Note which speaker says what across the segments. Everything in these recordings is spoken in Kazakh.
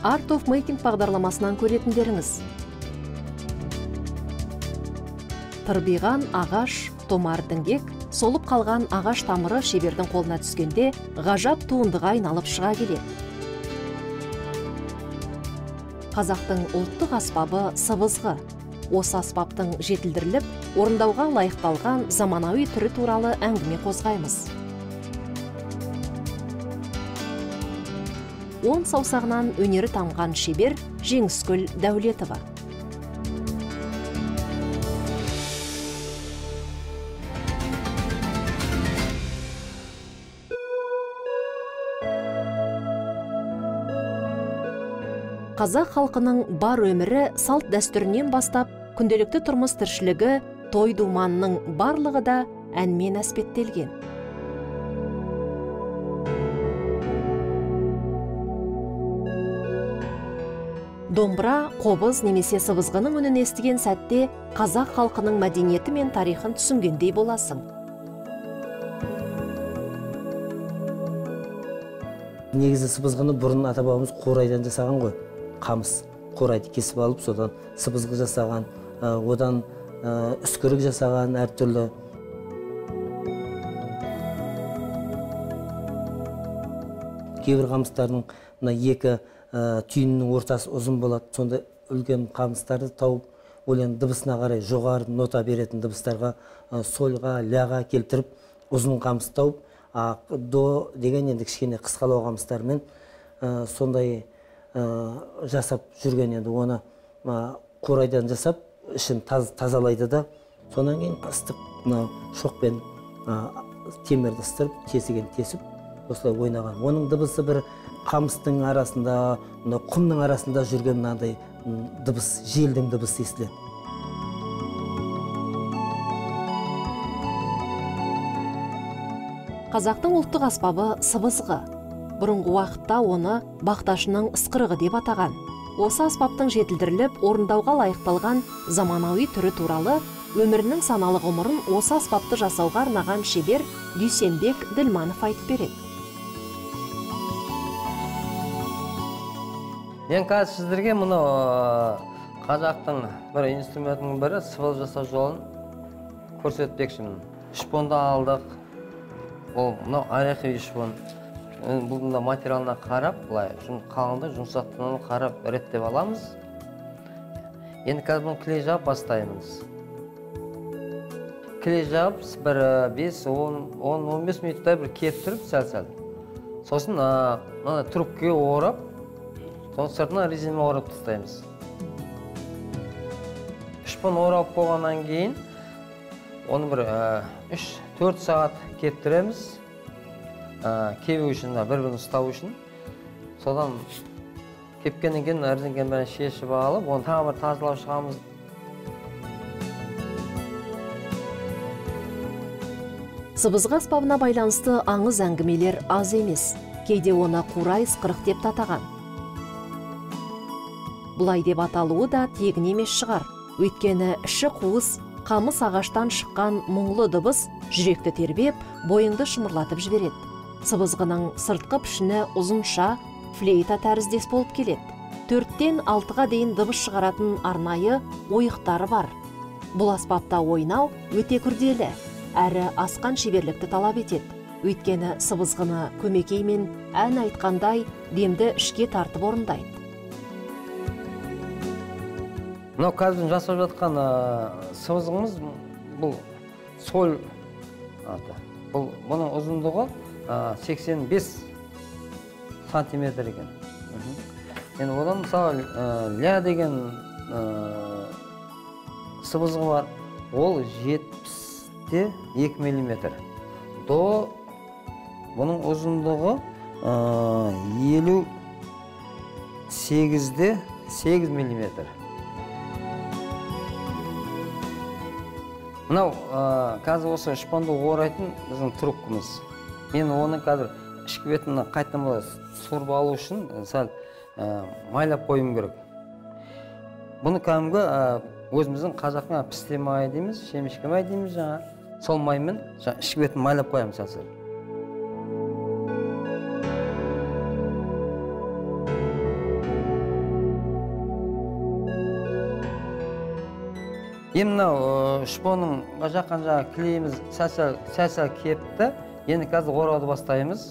Speaker 1: Art of Making бағдарламасынан көретіндеріңіз. Тырбиған ағаш, томар діңгек, солып қалған ағаш тамыры шебердің қолына түскенде ғажап туындыға айналып шыға келеді. Қазақтың ұлттық аспабы сыбызғы. Осы аспаптың жетілдіріліп, орындауға лайықталған заманауи түрі туралы әңгіме қозғаймыз. 10 саусағынан өнері тамған шебер Жеңіскүл Дәулетова. Қазақ халқының бар өмірі салт дәстүрінен бастап, күнделікті тұрмыс тіршілігі, той думанның барлығы да әнмен әспеттелген. Домбыра, қобыз немесе сыбызғының үнін естіген сәтте қазақ халқының мәдениеті мен тарихын түсінгендей боласың.
Speaker 2: Негізі сыбызғыны бұрын ата-бабамыз қурайдан жасаған ғой. Қамыс, қурайды кесіп алып, содан сыбызғы жасаған, одан үскірік жасаған әртүрлі. Кейбір қамыстардың екі түйіннің ортасы ұзын болады, сонда үлкен қамыстарды тауып, олен дыбысына қарай жоғары нота беретін дыбыстарға, сольға, ляға келтіріп, ұзын қамыс тауып, до деген енді кішкене қысқалау қамыстармен сондай жасап жүрген, енді оны қурайдан жасап, ішін тазалайды да, сонан кейін ыстық шоқпен темірді ыстырып, тесіген тесіп, осылай ойнаған. Оның дыбысы бір қамыстың арасында, құмның арасында жүрген мынандай дыбыс, желдің дыбысы естіледі.
Speaker 1: Қазақтың ұлттық аспабы сыбызғы. Бұрынғы уақытта оны бақташының ысқырығы деп атаған. Осы аспаптың жетілдіріліп, орындауға лайықталған заманауи түрі туралы өмірінің саналы ғұмырын осы аспапты жасауға арнаған шебер Дүйсенбек Ділманов айтып береді.
Speaker 3: Мен қазір сіздерге мұны қазақтың бір инструментінің бірі сыбыз жасау жолын көрсетпекшімін. Шпонды алдық. Бұл ореховый шпон. Бұл материалына қарап, қалыңдық, жұмсақтығын қарап реттеп аламыз. Енді қазір бұны клей жағып бастаймыз. Клей жағып бір 5-10-15 минуттай бір кептіріп сәл-сәл. Сосын трубкаға орап, соның сыртына резинмен орап тастаймыз. Шпон орап болғаннан кейін, оны бір 3-4 сағат кептіреміз. Кебу үшін, бір-бірін ұстау үшін. Содан кепкеннен кейін резинген бәрін шешіп алып, оны тағы бір тазалап шығамыз.
Speaker 1: Сыбызғы аспабына байланысты аңыз әңгімелер аз емес. Кейде оны қурай ысқырық деп атаған. Бұлай деп аталуы да тегін емес шығар. Өйткені іші қуыс, қамыс ағаштан шыққан мұңлы дыбыс жүректі тербеп, бойыңды шымырлатып жібереді. Сыбызғының сыртқы пішіні ұзынша, флейта тәріздес болып келеді. 4-тен 6-ға дейін дыбыс шығаратын арнайы ойықтары бар. Бұл аспапта ойнау өте күрделі, әрі асқан шеберлікті талап етеді. Өйткені сыбызғыны көмекеймен ән айтқандай демді ішке тартып орындайды.
Speaker 3: Мынау қазір жасап жатқан сыбызғымыз бұл соль. Бұның ұзындығы 85 сантиметр екен. Енді одан мысалы ля деген сыбызғы бар. Ол 70-те 2 мм. До бұның ұзындығы 58-де 8 мм. Мынау қазір осы шпонды орайтын біздің трубкамыз. Мен оны қазір ішкі бетін қайттан сорып алу үшін сәл майлап қойым керек. Бұны кәдімгі өзіміздің қазақтың пісте май дейміз, шемішке май дейміз жаңа. Сол маймен ішкі бетін майлап қоямыз сәл. мынау шпонның жаққан жағы клейіміз сәл кепті. Енді қазір орауды бастаймыз.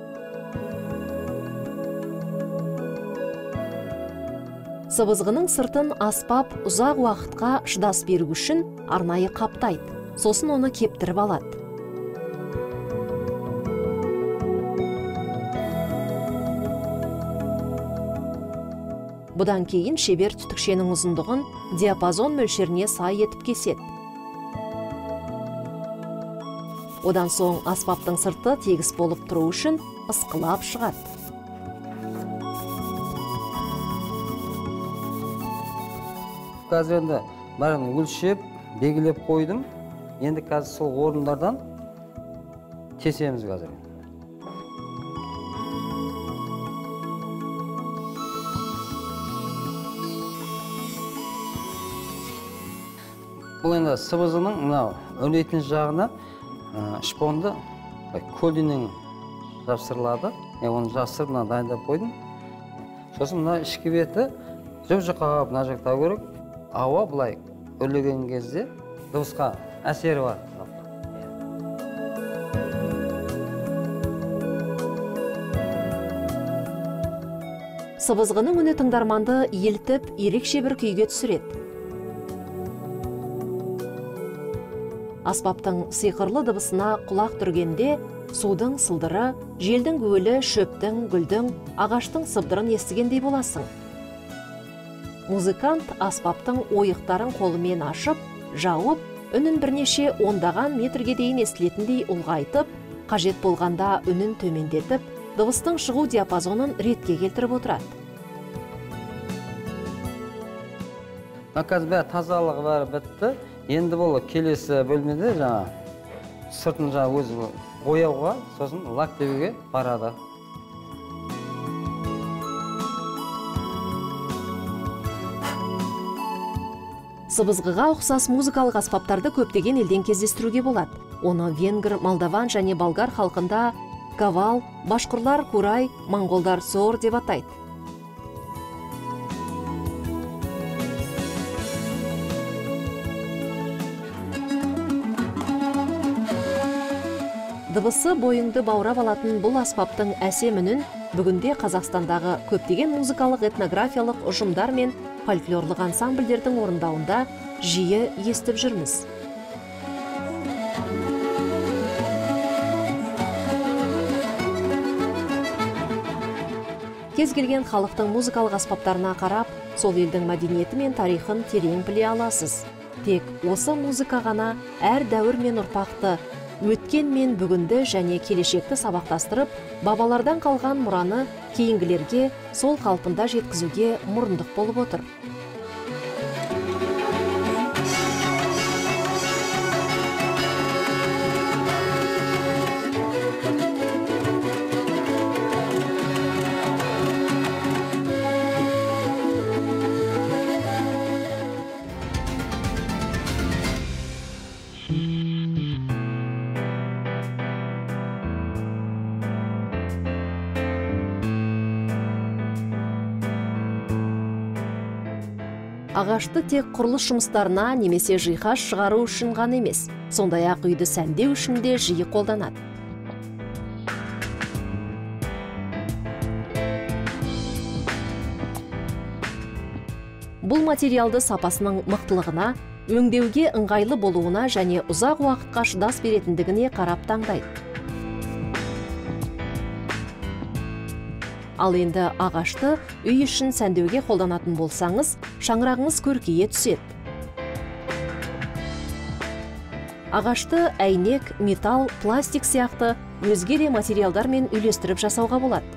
Speaker 1: Сыбызғының сыртын аспап ұзақ уақытқа шыдас беру үшін арнайы қаптайды. Сосын оны кептіріп алады. Бұдан кейін шебер түтікшенің ұзындығын диапазон мөлшеріне сай етіп кеседі. Одан соң аспаптың сырты тегіс болып тұру үшін ысқылап шығады.
Speaker 3: Қазір енді бәрін өлшеп, белгілеп қойдым. Енді қазір сол орындардан тесеміз қазір. Бұл енді сыбызғының мынау өрлейтін жағына шпонды көлденең жапсырылады. Оны жапсырып дайындап қойдым. Сосын мына ішкі беті жұп-жұқа мына жақта көрік. Ауа бұлай өрлеген кезде дыбысқа әсері бар.
Speaker 1: Сыбызғының үні тыңдарманды елтіп, ерекше бір күйге түсіреді. Аспаптың сиқырлы дыбысына құлақ түргенде судың сылдыры, желдің гуілі, шөптің, гүлдің, ағаштың сыбдырын естігендей боласың. Музыкант аспаптың ойықтарын қолымен ашып, жауып, үнін бірнеше ондаған метрге дейін естілетіндей ұлғайтып, қажет болғанда үнін төмендетіп, дыбыстың шығу диапазонын ретке келтіріп отырады.
Speaker 3: Қазір тазалығы бәрі бітті. Енді бұл келесі бөлмеде сыртын өзі бояуға, сосын лак тебуге барады.
Speaker 1: Сыбызғыға ұқсас музыкалық аспаптарды көптеген елден кездестіруге болады. Оны венгр, молдаван және болгар халқында кавал, башқұрлар курай, монголдар сор деп атайды. Дыбысы бойыңды баурап алатын бұл аспаптың әсем үнін бүгінде Қазақстандағы көптеген музыкалық этнографиялық ұжымдар мен фольклорлық ансамбльдердің орындауында жиі естіп жүрміз. Кез келген халықтың музыкалық аспаптарына қарап, сол елдің мәдениеті мен тарихын терең біле аласыз. Тек осы музыка ғана әр дәуір мен ұрпақты, өткен мен бүгінді және келешекті сабақтастырып, бабалардан қалған мұраны кейінгілерге сол қалпында жеткізуге мұрындық болып отыр. Ағашты тек құрылыс жұмыстарына немесе жиһаз шығару үшін ғана емес, сондай-ақ үйді сәндеу үшін де жиі қолданады. Бұл материалды сапасының мықтылығына, өңдеуге ыңғайлы болуына және ұзақ уақытқа шыдас беретіндігіне қарап таңдайды. Ал енді ағашты үй үшін сәндеуге қолданатын болсаңыз, шаңырағыңыз көркейе түседі. Ағашты әйнек, металл, пластик сияқты өзге де материалдармен үйлестіріп жасауға болады.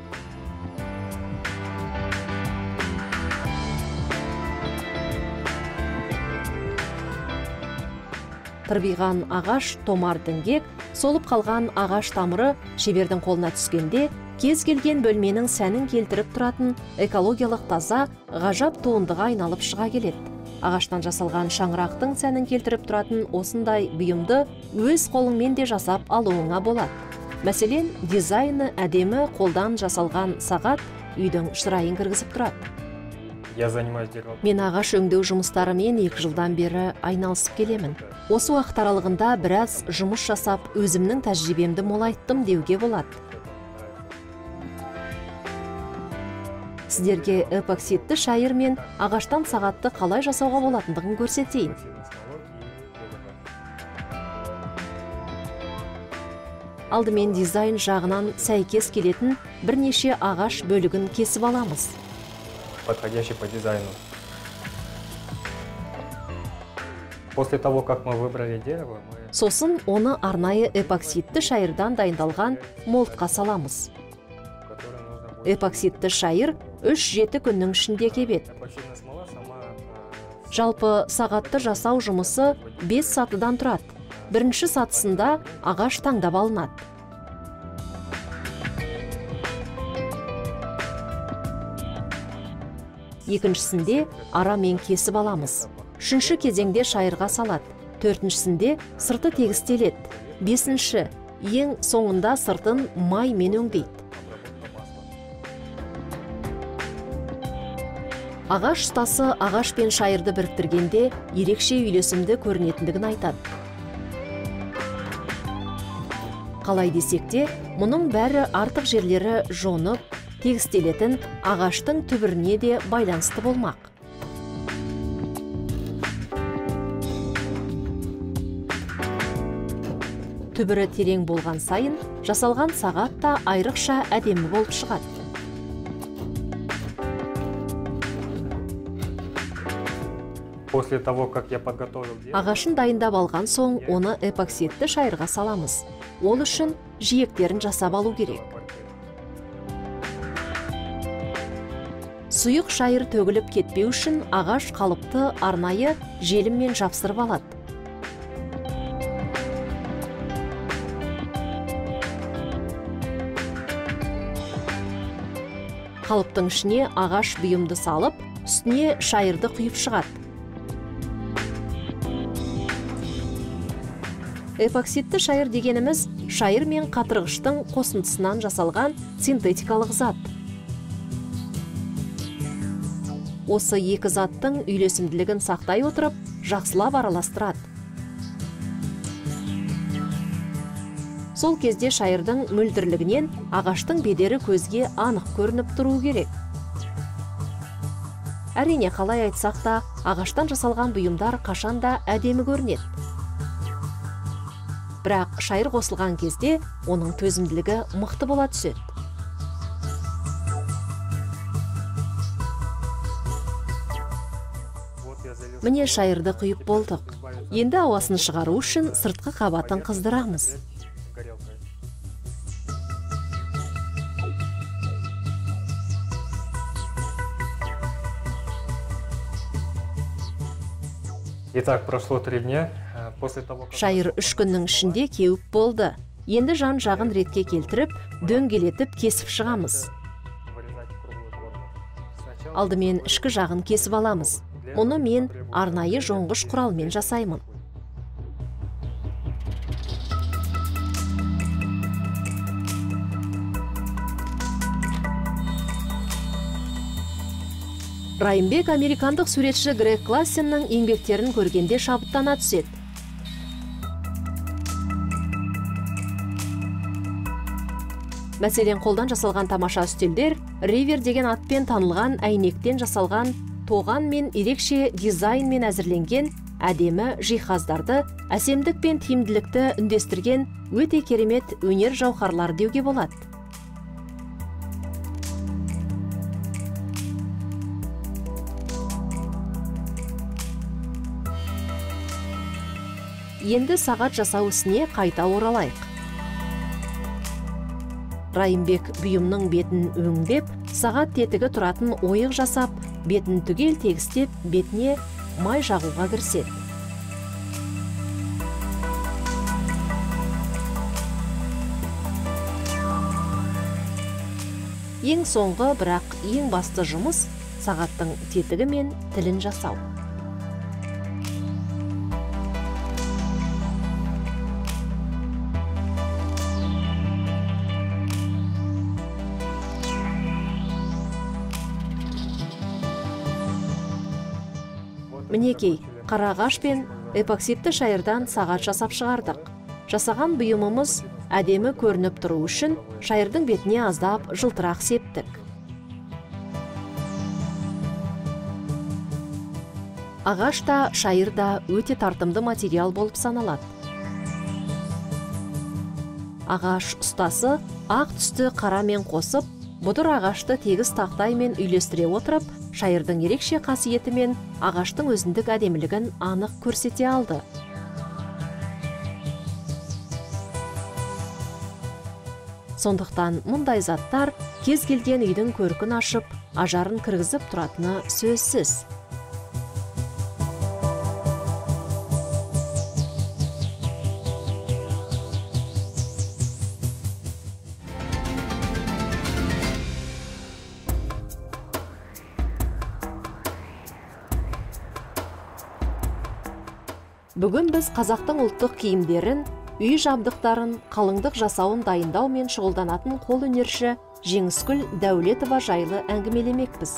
Speaker 1: Тырбиған ағаш томар діңгек, солып қалған ағаш тамыры шебердің қолына түскенде кез келген бөлменің сәнін келтіріп тұратын экологиялық таза, ғажап туындыға айналып шыға келеді. Ағаштан жасалған шаңырақтың сәнін келтіріп тұратын осындай бұйымды өз қолыңмен де жасап алуыңа болады. Мәселен, дизайны әдемі қолдан жасалған сағат үйдің шырайын кіргізіп тұрады.
Speaker 4: Я занимаюсь деревом.
Speaker 1: Мен ағаш өңдеу жұмыстарымен 2 жылдан бері айналысып келемін. Осы уақыт аралығында біраз жұмыс жасап, өзімнің тәжірибемді молайттым деуге болады. Сіздерге эпоксидті шайыр мен ағаштан сағатты қалай жасауға болатындығын көрсетейін. Алдымен дизайн жағынан сәйкес келетін бірнеше ағаш бөлігін кесіп аламыз.
Speaker 4: Подходящий по дизайну. После того, как мы выбрали дерево,
Speaker 1: Сосын оны арнайы эпоксидті шайырдан дайындалған молдқа саламыз. Эпоксидті шайыр 3-7 күннің ішінде кебеді.
Speaker 4: эпоксидная смола сама
Speaker 1: Жалпы сағатты жасау жұмысы 5 сатыдан тұрады. Бірінші сатысында ағаш таңдап алынады. Екіншісінде арамен кесіп аламыз. Үшінші кезеңде шайырға салады. Төртіншісінде сырты тегістеледі. Бесінші, ең соңында сыртын маймен өңдейді. Ағаш ұстасы ағаш пен шайырды біріктіргенде ерекше үйлесімді көрінетіндігін айтады. Қалай десек те, мұның бәрі артық жерлері жонып, тегістелетін ағаштың түбіріне де байланысты болмақ. Түбірі терең болған сайын, жасалған сағат та айрықша әдемі болып шығады.
Speaker 4: после того, как я подготовил дерево,
Speaker 1: Ағашын дайындап алған соң, оны эпоксидті шайырға саламыз. Ол үшін жиектерін жасап алу керек. Сұйық шайыр төгіліп кетпеу үшін ағаш қалыпты арнайы желіммен жапсырып алады. Қалыптың ішіне ағаш бұйымды салып, үстіне шайырды құйып шығады. Эпоксидті шайыр дегеніміз шайыр мен қатырғыштың қосындысынан жасалған синтетикалық зат. Осы екі заттың үйлесімділігін сақтай отырып, жақсылап араластырады. Сол кезде шайырдың мөлдірлігінен ағаштың бедері көзге анық көрініп тұру керек. Әрине, қалай айтсақ та, ағаштан жасалған бұйымдар қашанда әдемі көрінеді. Бірақ шайыр қосылған кезде оның төзімділігі мықты бола түседі. Міне шайырды құйып болдық. Енді ауасын шығару үшін сыртқы қабатын қыздырамыз.
Speaker 4: Итак, прошло 3 дня. После того, как...
Speaker 1: Шайыр 3 күннің ішінде кеуіп болды. Енді жан жағын ретке келтіріп, дөңгелетіп кесіп шығамыз.
Speaker 4: вырезать круглую форму. Сначала
Speaker 1: Алдымен ішкі жағын кесіп аламыз. Оны мен арнайы жоңғыш құралмен жасаймын. Райымбек американдық суретші Грег Классеннің еңбектерін көргенде шабыттана түседі. Мәселен, қолдан жасалған тамаша үстелдер ривер деген атпен танылған әйнектен жасалған тоған мен ерекше дизайнмен әзірленген әдемі жиһаздарды әсемдік пен тиімділікті үндестірген өте керемет өнер жауһарлары деуге болады. Енді сағат жасау ісіне қайта оралайық. Райымбек бұйымның бетін өңдеп, сағат тетігі тұратын ойық жасап, бетін түгел тегістеп, бетіне май жағуға кіріседі. Ең соңғы, бірақ ең басты жұмыс сағаттың тетігі мен тілін жасау. Мінекей, қара ағаш пен эпоксидті шайырдан сағат жасап шығардық. Жасаған бұйымымыз әдемі көрініп тұру үшін шайырдың бетіне аздап жылтырақ септік. Ағаш та, шайыр да өте тартымды материал болып саналады. Ағаш ұстасы ақ түсті қарамен қосып, бұдыр ағашты тегіс тақтаймен үйлестіре отырып, шайырдың ерекше қасиеті мен ағаштың өзіндік әдемілігін анық көрсете алды. Сондықтан мұндай заттар кез келген үйдің көркін ашып, ажарын кіргізіп тұратыны сөзсіз. Бүгін біз қазақтың ұлттық киімдерін, үй жабдықтарын, қалыңдық жасауын дайындаумен шұғылданатын қолөнерші Жеңіскүл Дәулетова жайлы әңгімелемекпіз.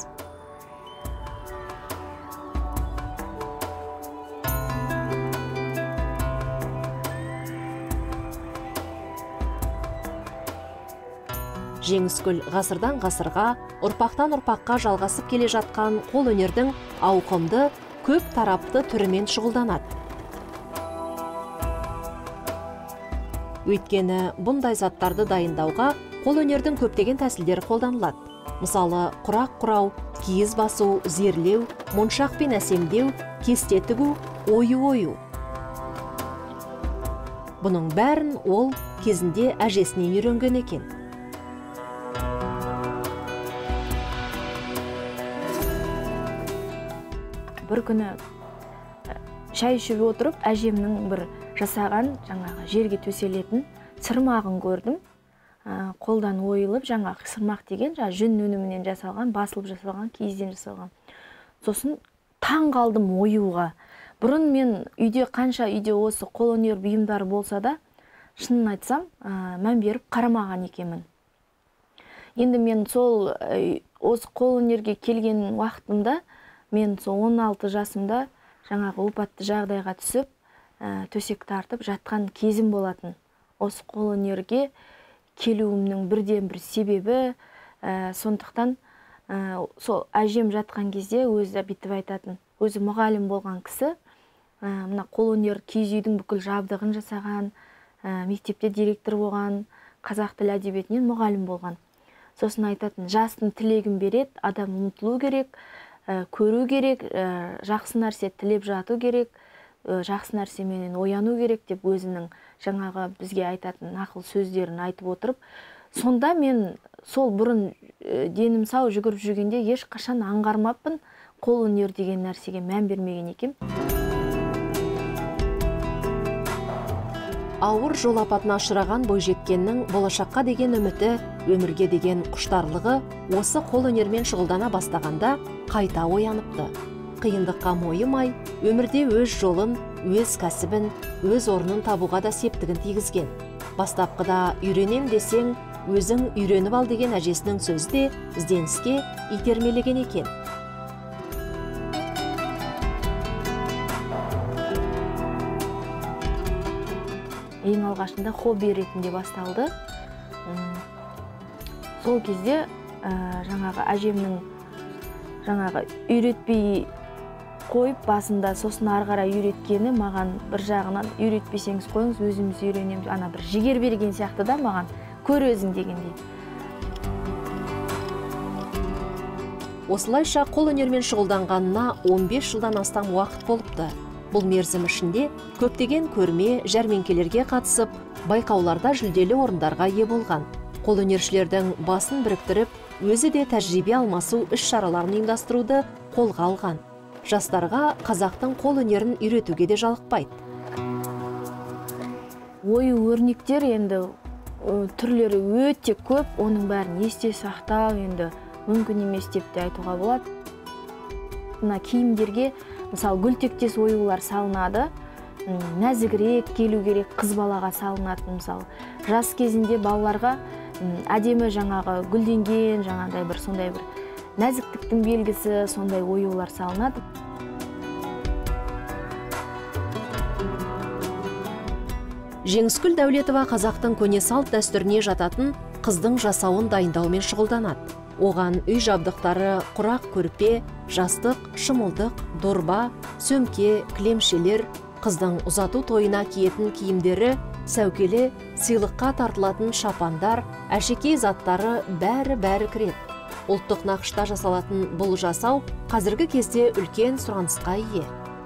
Speaker 1: Жеңіскүл ғасырдан ғасырға, ұрпақтан ұрпаққа жалғасып келе жатқан қолөнердің ауқымды, көп тарапты түрімен шұғылданады. Өйткені бұндай заттарды дайындауға қолөнердің көптеген тәсілдері қолданылады. Мысалы, құрақ құрау, киіз басу, зерлеу, моншақпен әсемдеу, кесте тігу, ою. Бұның бәрін ол кезінде әжесінен үйренген екен.
Speaker 5: Бір күні шай ішіп отырып, әжемнің бір жасаған жаңағы жерге төселетін сырмағын көрдім. Қолдан ойылып, жаңағы сырмақ деген жүн өнімінен жасалған, басылып жасалған, киізден жасалған. Сосын таң қалдым оюға. Бұрын мен қанша үйде осы қолөнер бұйымдары болса да, шынын айтсам, мән беріп қарамаған екенмін. Енді мен сол осы қолөнерге келген уақытымда, мен сол 16 жасымда жаңағы опатты жағдайға түсіп, төсек тартып жатқан кезім болатын. Осы қолөнерге келуімнің бірден бір себебі, сондықтан сол әжем жатқан кезде өзі бүйтіп айтатын. Өзі мұғалім болған кісі, мына қолөнер киіз үйдің бүкіл жабдығын жасаған, мектепте директор болған, қазақ тілі әдебиетінен мұғалім болған. Сосын айтатын, жастың тілегін береді, адам ұмытылу керек, көру керек, жақсы нәрсе тілеп жату керек, жақсы нәрсеменен ояну керек деп өзінің жаңағы бізге айтатын ақыл сөздерін айтып отырып, сонда мен сол бұрын денім сау жүгіріп жүргенде ешқашан аңғармаппын, қолөнер деген нәрсеге мән бермеген екем.
Speaker 1: Ауыр жол апатына ұшыраған бойжеткеннің болашаққа деген үміті, өмірге деген құштарлығы осы қолөнермен шұғылдана бастағанда қайта ояныпты. Қиындыққа мойымай, өмірде өз жолын, өз кәсібін, өз орнын табуға да септігін тигізген. Бастапқыда үйренем десең, өзің үйреніп ал деген әжесінің сөзі де ізденіске итермелеген екен.
Speaker 5: Ең алғашында хобби ретінде басталды. Сол кезде жаңағы әжемнің жаңағы үйретпей қойып басында, сосын арғара үйреткені маған бір жағынан үйретпесеңіз қойыңыз, өзіміз үйренеміз, ана бір жігер берген сияқты да маған, көр өзің дегендей.
Speaker 1: Осылайша қолөнермен шұғылданғанына 15 жылдан астам уақыт болыпты. Бұл мерзім ішінде көптеген көрме, жәрмеңкелерге қатысып, байқауларда жүлделі орындарға ие болған. Қолөнершілердің басын біріктіріп, өзі де тәжірибе алмасу іс-шараларын ұйымдастыруды қолға алған. Жастарға қазақтың қолөнерін үйретуге де жалықпайды.
Speaker 5: Ою өрнектер енді түрлері өте көп, оның бәрін есте сақтау енді мүмкін емес деп те айтуға болады. Мына киімдерге мысалы гүлтектес оюлар салынады, нәзігірек келу керек, қыз балаға салынады. Мысалы жас кезінде балаларға әдемі жаңағы гүлденген, жаңағыдай бір сондай бір нәзіктіктің белгісі, сондай оюлар салынады.
Speaker 1: Жеңіскүл Дәулетова қазақтың көне салт дәстүріне жататын қыздың жасауын дайындаумен шұғылданады. Оған үй жабдықтары құрақ көрпе, жастық, шымылдық, дорба, сөмке, кілемшелер, қыздың ұзату тойына киетін киімдері, сәукеле, сыйлыққа тартылатын шапандар, әшекей заттары бәрі кіреді. Ұлттық нақышта жасалатын бұл жасау қазіргі кезде үлкен сұранысқа ие.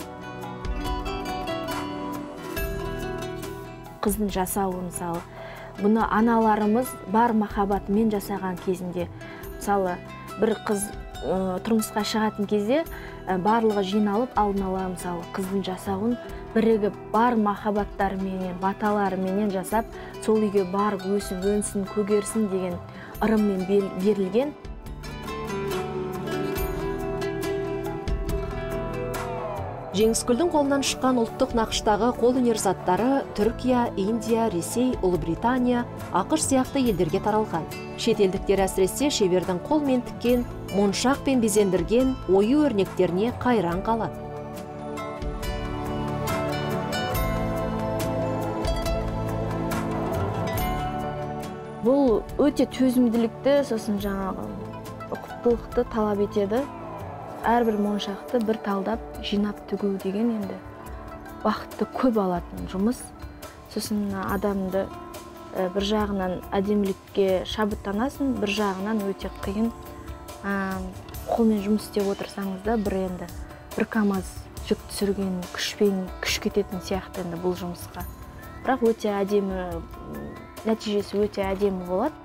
Speaker 5: Қыздың жасауы, мысалы, бұны аналарымыз бар махаббатымен жасаған кезінде, мысалы, бір қыз тұрмысқа шығатын кезде барлығы жиналып алдын ала, мысалы, қыздың жасауын бірігіп бар махаббаттарыменен, баталарыменен жасап, сол үйге барып өсіп өнсін, көгерсін деген ырыммен берілген.
Speaker 1: Жеңіскүлдің қолынан шыққан ұлттық нақыштағы қолөнер заттары Түркия, Индия, Ресей, Ұлыбритания, ақш сияқты елдерге таралған. Шетелдіктер әсіресе шебердің қолмен тіккен, моншақпен безендірген ою өрнектеріне қайран қалады.
Speaker 5: Бұл өте төзімділікті, сосын жаңағы ұқыптылықты талап етеді. Әрбір моншақты бір талдап, жинап тігу деген енді уақытты көп алатын жұмыс. Сосын адамды бір жағынан әдемілікке шабыттанасың, бір жағынан өте қиын. Қолмен жұмыс істеп отырсаңыз да бір КАМАЗ жүк түсірген күш кететін сияқты енді бұл жұмысқа. Бірақ өте әдемі, нәтижесі өте әдемі болады.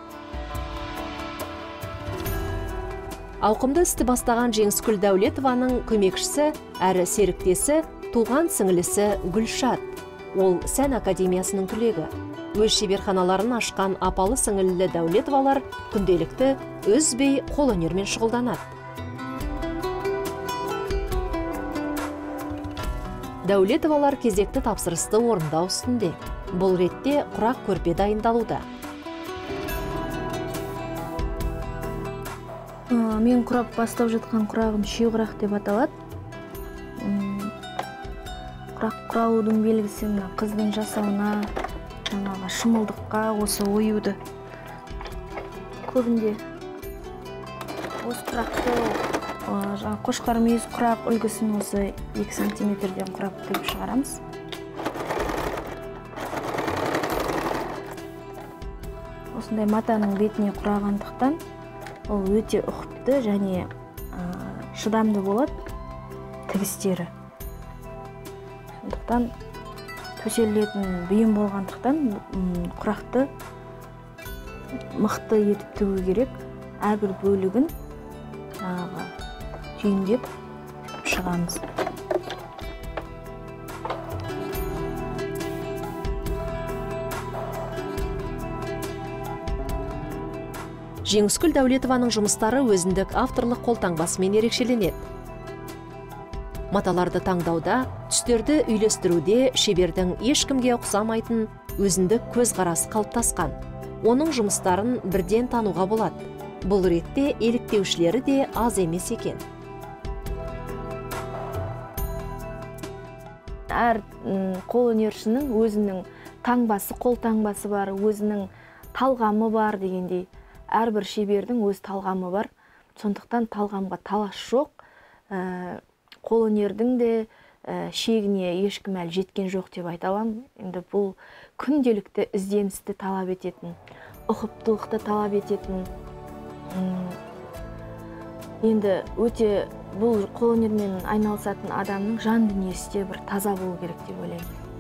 Speaker 1: Ауқымды істі бастаған Жеңіскүл Дәулетованың көмекшісі әрі серіктесі туған сіңілісі Гүлшат. Ол сән академиясының түлегі. Өз шеберханаларын ашқан апалы сіңілілі Дәулетовалар күнделікті үзбей қолөнермен шұғылданады. Дәулетовалар кезекті тапсырысты орындау үстінде. Бұл ретте құрақ көрпе дайындалуда.
Speaker 5: Мен құрап бастап жатқан құрағым шүй құрақ деп аталады. Құрақ құралудың белгісі қыздың жасауына, жаңағы шымылдыққа осы оюды. Көбінде осы құрақты, қошқар мүйіз құрақ үлгісін осы 2 сантиметрден құрап тігіп шығарамыз. Осындай матаның бетіне құрағандықтан ол өте ұқыпты және шыдамды болады тігістері. Сондықтан төселетін бұйым болғандықтан құрақты мықты етіп тігу керек. Әрбір бөлігін түйіндеп шығамыз.
Speaker 1: Жеңіскүл Дәулетованың жұмыстары өзіндік авторлық қолтаңбасымен ерекшеленеді. Маталарды таңдауда, түстерді үйлестіруде шебердің ешкімге ұқсамайтын өзіндік көзқарасы қалыптасқан. Оның жұмыстарын бірден тануға болады. Бұл ретте еліктеушілері де аз емес екен.
Speaker 5: Әр қолөнершінің өзінің таңбасы, қолтаңбасы бар, өзінің талғамы бар дегендей. Әрбір шебердің өз талғамы бар. Сондықтан талғамға талас жоқ. Қолөнердің де шегіне ешкім әлі жеткен жоқ деп айта аламын. Енді бұл күнделікті ізденісті талап ететін, ұқыптылықты талап ететін. Енді өте бұл қолөнермен айналысатын адамның жан дүниесі де бір таза болу керек деп ойлаймын.